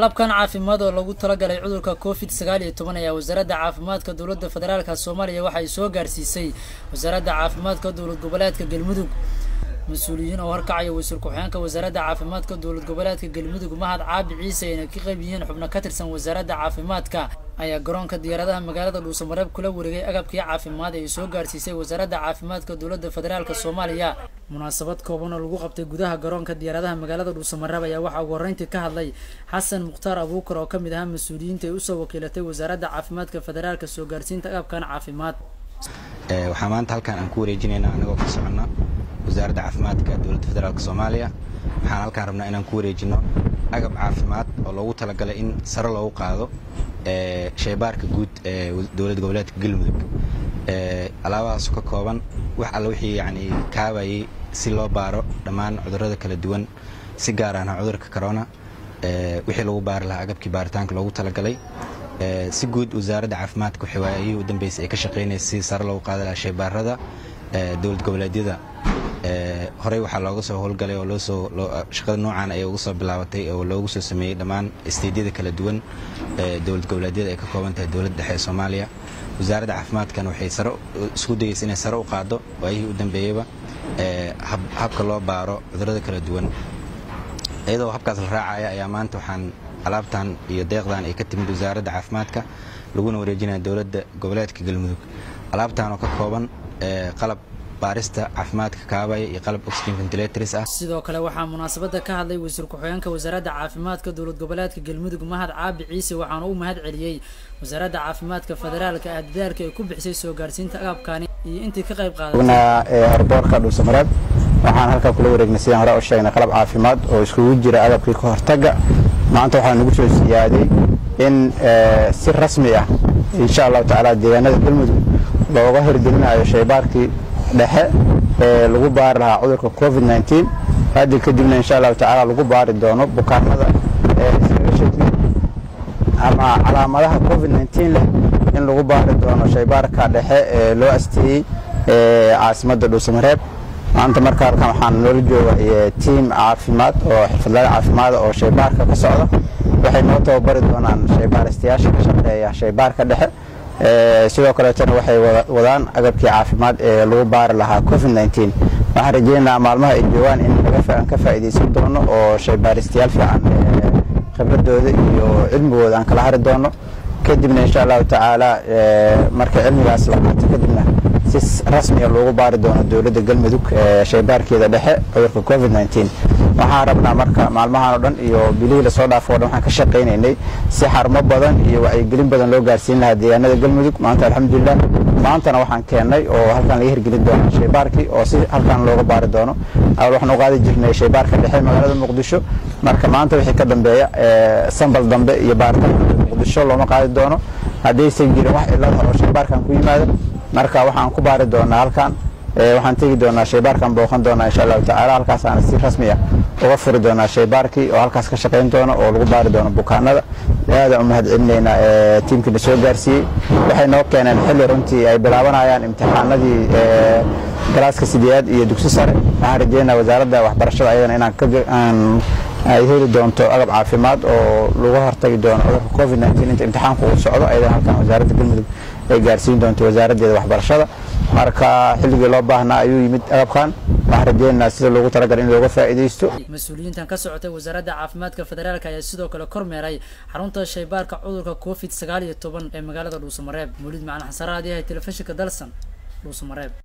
qalabkan caafimaad oo lagu talagalay cudurka COVID-19 ayaa wasaaradda caafimaadka dowladda federaalka Soomaaliya waxa ay soo gaarsiisay wasaaradda caafimaadka dowlad goboleedka Galmudug. مسؤولين أو هركعي ويسرقوا حيانك وزارة عافيماتك دولة قبلات قلمدق مهد عاب عيسى إنك قيبيين حبنا كترسن وزارة عافيماتك أي جران كديارها مقالة الوسمراب كله ورجع أجاب كي عافيمات يسوق جارسيسي وزارة عافيماتك دولة فدرالك الصومالية مناسبات كورونا الوقوع بتجودها جران كديارها مقالة الوسمراب يا وح ورنت كهذي حسن مختار أبو بكر وكم ده مسؤولين تيوسوا وكيلته وزارة عافيماتك فدرالك السوق جارسين تجاب كان عافيمات وحمان هالكان أنكوري جنينا أنا وقص عنا وزارة عافيماتك دولة فدرالك الصومالية waxaan halkaan rabnaa inaan ku wareejino agab caafimaad oo loogu talagalay in sare loogu qaado shaybaarka guud ee dowlad goboleedka Galmudug alaabahaas ka kooban wax alla wixii yani kaabayay si loo baaro dhammaan cudurrada kala duwan si gaar ah cudurka corona wixii lagu baari lahaa agabkii baaritaanka loogu talagalay si guud wasaaradda caafimaadka waxay waayay u dambeysay ay ka shaqeynaysaa si sare loogu qaado shaybaarada dowlad goboleedyada horey waxa looga soo howlgalay oo loo soo shaqada noocan ay ugu soo bilaabatay oo loogu soo sameeyay dhamaan isteediyada kala duwan dowlad goboleedyada ay ka kooban tahay dowladda dhexe Soomaaliya wasaaradda caafimaadkan waxay sare isku dayaysaa inay sare u qaado waayihii u dambeeyayba habka loo baaro cudurrada kala duwan iyadoo habkaas la raacaya ayaa maanta waxaan alaabtan iyo deeqdan ay ka timid wasaaradda caafimaadka laguna wareejinayo dowladda goboleedka Galmudug alaabtan oo ka kooban qalab بارستا عافمادك كاباي يقلب أكسجين فنتيلاتريس sidoo kale waxaa munaasabada ka hadlay wasiir ku-xigeenka wasaaradda caafimaadka dowlad goboleedka Galmudug Mahad Caabi Ciise waxaana uu mahad celiyay wasaaradda caafimaadka federaalka dadaalka ay ku bixisay soo gaarsiinta agabkani iyo intii ka qayb qaadatay airportka Dhuusamareeb waxaan halka kula wareegnay sidaan hore u sheegnay qalab caafimaad oo isku jira agabkii ka hortaga maanta waxaan ugu soo siyaaday in si rasmi ah insha Allah taala deegaanada Galmudug looga hirgelinayo shaybaarkii dhexe lagu baari lahaa cudurka COVID-19 hadda kadibna insha Allah taala lagu baari doono bukaanada ama calaamadaha COVID-19 leh in lagu baari doono shaybaarka dhexe loo asteeyay caasimadda Dhuusamareeb maanta markaa halkan waxaan noola joogaa team caafimaad oo xirfadlayaal caafimaad oo shaybaarka ka socda waxay noo tababari doonaan shaybaaristayaasha ka shaqeeya shaybaarka dhexe sidoo kale tan waxay wadaan agabkii caafimaad ee lagu baari lahaa COVID-19 waxaan rajaynayaa maalmaha ay joogaan in laga ka faa'iideysan doono oo shaybaaristayaal fiican khibradooda iyo cilmigooda aan kala hari doono kadibna insha Allah taala marka cilmigaas la qaato kadibna si rasmi ah loogu baari doono dowladda Galmudug shaybaarkeeda dhexe cudurka COVID-19 waxaan rabnaa marka maalmahan oo dhan iyo bilihii la soo dhaafo waxaan ka shaqeynaynay si xarumo badan iyo wacyigelin badan loo gaarsiin lahaa deegaanada Galmudug maanta alxamdulillah maantana waxaan keenay oo halkan laga hirgelin doono shaybaarkii oo si halkan looga baari doono waxaan u qaadi jirnay shaybaarka dhexe magaalada Muqdisho marka maanta wixii ka dambeeya sambal dambe iyo baaritaanka Muqdisho looma qaadi doono haddii ay jiraan wax cilad ah oo shaybaarkan ku yimaado marka waxaan ku baari doonaa halkan waxaan tagi doonaa shaybaarkan booqan doonaa insha Allah taala halkaas aan si rasmi ah uga furi doonaa shaybaarkii oo halkaas ka shaqeyn doono oo lagu baari doono bukaanada aad u mahad celinayna tiimkii soo gaarsiiyay waxay noo keeneen xilli runtii ay bilaabanayaan imtixaanadii galaaska sideed iyo dugsi sare waxaan rajaynayaa wasaaradda waxbarashada ayadana inaan ay heli doonto agab caafimaad oo lagu hortagi doono cudurka COVID-19 inta imtixaanku uu socdo ayadana halkan wasaaradda Galmudug ay gaarsiin doonto wasaaraddeeda waxbarashada marka xilligii loo baahnaa ayuu yimid agabkan waxaan rajaynayaa sida loogu talagalay in looga faa'iideysto mas'uuliyiintan ka socotay wasaaradda caafimaadka federaalka ayaa sidoo kale kormeeray xarunta shaybaarka cudurka COVID-19 ee magaalada Dhuusamareeb Mawlid Macalin Xasaraad ee telefishinka Dalsan Dhuusamareeb